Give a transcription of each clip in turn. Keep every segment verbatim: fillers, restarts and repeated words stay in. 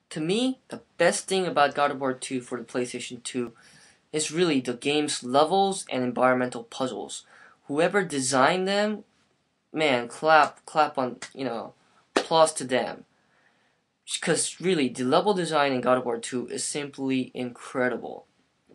To me, the best thing about God of War two for the PlayStation two is really the game's levels and environmental puzzles. Whoever designed them, man, clap, clap on, you know, applause to them. Because really, the level design in God of War two is simply incredible.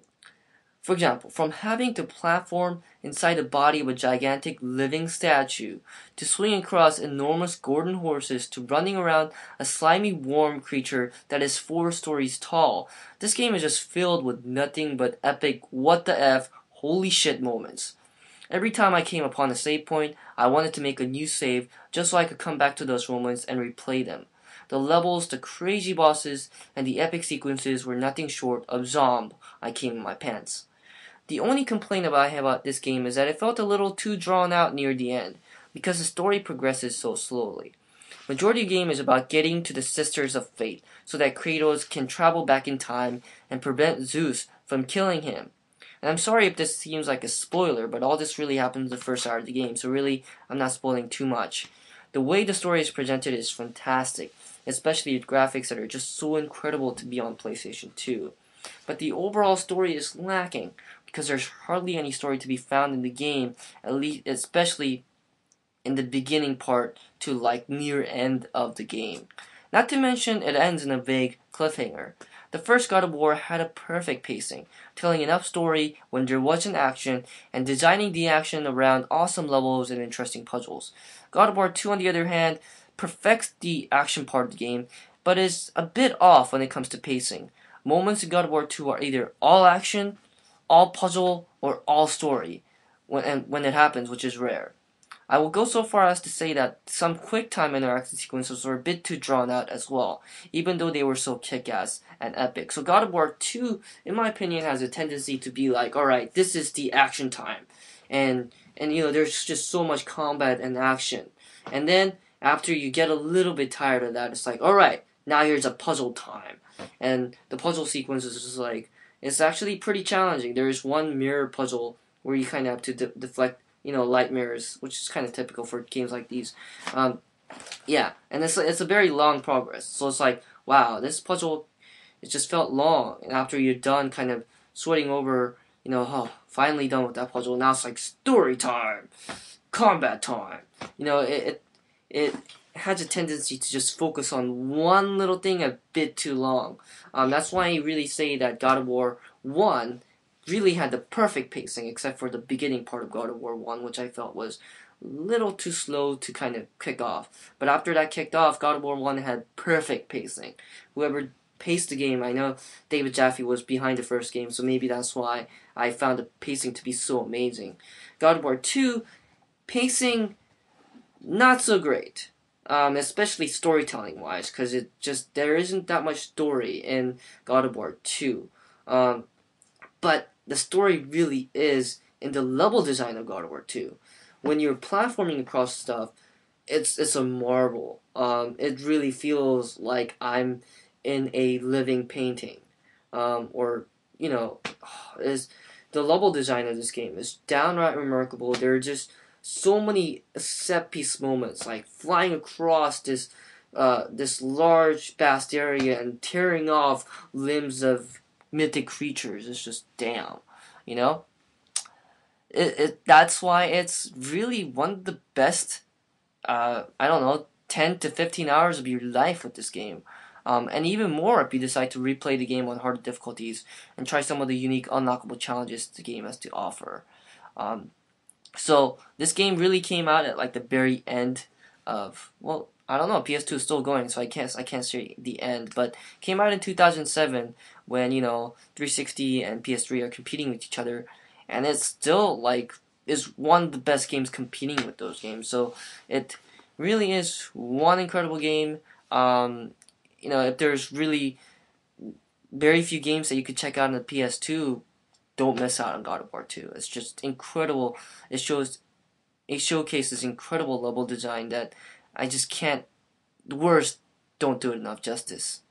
For example, from having to platform inside the body of a gigantic living statue, to swinging across enormous Gordon horses, to running around a slimy worm creature that is four stories tall, this game is just filled with nothing but epic what the f, holy shit moments. Every time I came upon a save point, I wanted to make a new save just so I could come back to those moments and replay them. The levels, the crazy bosses, and the epic sequences were nothing short of zomb. I came in my pants. The only complaint about I have about this game is that it felt a little too drawn out near the end, because the story progresses so slowly. Majority of the game is about getting to the Sisters of Fate, so that Kratos can travel back in time and prevent Zeus from killing him. And I'm sorry if this seems like a spoiler, but all this really happens in the first hour of the game, so really, I'm not spoiling too much. The way the story is presented is fantastic, especially with graphics that are just so incredible to be on PlayStation two. But the overall story is lacking, because there's hardly any story to be found in the game, at least, especially in the beginning part to like near end of the game. Not to mention, it ends in a vague cliffhanger. The first God of War had a perfect pacing, telling enough story when there wasn't action, and designing the action around awesome levels and interesting puzzles. God of War two, on the other hand, perfects the action part of the game, but is a bit off when it comes to pacing. Moments in God of War two are either all action, all puzzle, or all story, when, and when it happens, which is rare. I will go so far as to say that some quick-time interaction sequences were a bit too drawn out as well, even though they were so kick-ass and epic. So God of War two, in my opinion, has a tendency to be like, alright, this is the action time. And, and you know, there's just so much combat and action. And then, after you get a little bit tired of that, it's like, alright, now here's a puzzle time. And the puzzle sequence is just like, it's actually pretty challenging. There is one mirror puzzle where you kind of have to de deflect, you know, light mirrors, which is kind of typical for games like these. Um, yeah, and it's it's a very long progress. So it's like, wow, this puzzle, it just felt long. And after you're done, kind of sweating over, you know, oh, finally done with that puzzle. Now it's like story time, combat time. You know, it it, it has a tendency to just focus on one little thing a bit too long. Um, that's why I really say that God of War one really had the perfect pacing, except for the beginning part of God of War one, which I felt was a little too slow to kind of kick off. But after that kicked off, God of War one had perfect pacing. Whoever paced the game, I know David Jaffe was behind the first game, so maybe that's why I found the pacing to be so amazing. God of War two, pacing, not so great. Um, especially storytelling wise, because it just there isn't that much story in God of War two. Um, but the story really is in the level design of God of War two. When you're platforming across stuff, it's it's a marvel. Um, it really feels like I'm in a living painting, um, or you know, is the level design of this game is downright remarkable. There are just so many set piece moments, like flying across this uh, this large vast area and tearing off limbs of mythic creatures. It's just damn, you know. It, it that's why it's really one of the best. Uh, I don't know, ten to fifteen hours of your life with this game. Um, and even more if you decide to replay the game on harder difficulties and try some of the unique unlockable challenges the game has to offer. Um, So this game really came out at like the very end of, well, I don't know, P S two is still going, so I can't I can't say the end, but came out in two thousand seven when, you know, three sixty and P S three are competing with each other, and it's still like is one of the best games competing with those games. So it really is one incredible game. Um, you know, if there's really very few games that you could check out on the P S two, don't miss out on God of War two. It's just incredible. It shows, it showcases incredible level design that I just can't. The words don't do it enough justice.